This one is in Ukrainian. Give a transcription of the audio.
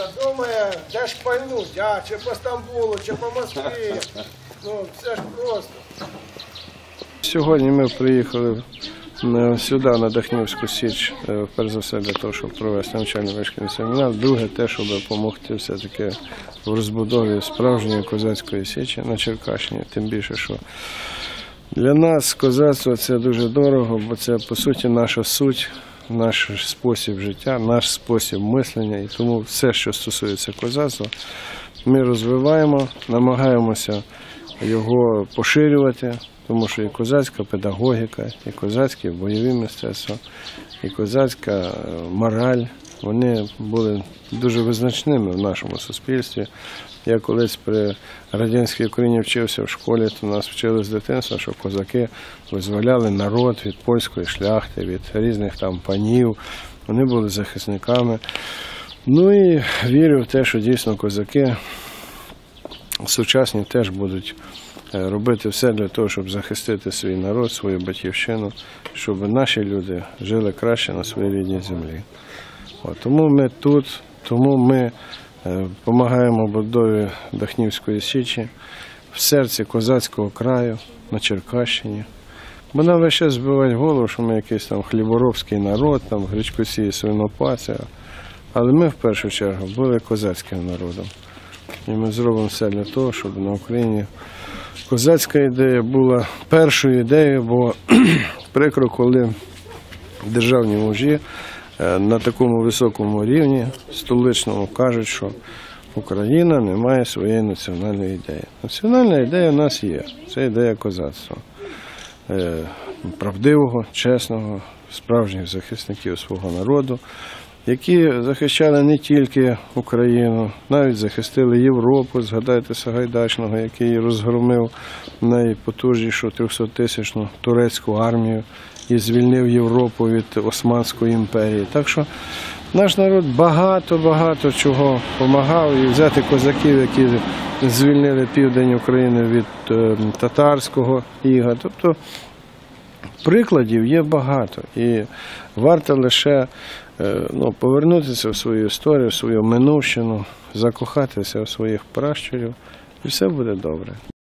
думає, де ж пальнуть, чи по Стамбулу, чи по Москві. Ну, це ж просто. Сьогодні ми приїхали сюди, на Дахнівську Січ, перш за все для того, щоб провести навчально-вишкільний семінар. Друге, те, щоб допомогти все-таки в розбудові справжньої козацької січі на Черкащині. Тим більше, що для нас козацтво – це дуже дорого, бо це, по суті, наша суть, наш спосіб життя, наш спосіб мислення. І тому все, що стосується козацтва, ми розвиваємо, намагаємося його поширювати, тому що і козацька педагогіка, і козацьке бойові мистецтва, і козацька мораль, вони були дуже визначними в нашому суспільстві. Я колись при радянській Україні вчився в школі, то нас вчили з дитинства, що козаки визволяли народ від польської шляхти, від різних там панів, вони були захисниками. Ну і вірю в те, що дійсно козаки сучасні теж будуть робити все для того, щоб захистити свій народ, свою батьківщину, щоб наші люди жили краще на своїй рідній землі. Тому ми тут, тому ми допомагаємо будові Дахнівської Січі в серці козацького краю, на Черкащині. Бо нам весь час збивають голову, що ми якийсь там хліборобський народ, там гречкосії, свинопаси. Але ми в першу чергу були козацьким народом. І ми зробимо все для того, щоб на Україні козацька ідея була першою ідеєю, бо прикро, коли державні мужі на такому високому рівні, столичному, кажуть, що Україна не має своєї національної ідеї. Національна ідея у нас є, це ідея козацтва. Правдивого, чесного, справжніх захисників свого народу, які захищали не тільки Україну, навіть захистили Європу. Згадайте Сагайдачного, який розгромив найпотужнішу 300-тисячну турецьку армію і звільнив Європу від Османської імперії. Так що наш народ багато чого допомагав. І взяти козаків, які звільнили південь України від татарського іга. Тобто прикладів є багато. І варто лише повернутися в свою історію, в свою минувщину, закохатися в своїх пращурів, і все буде добре.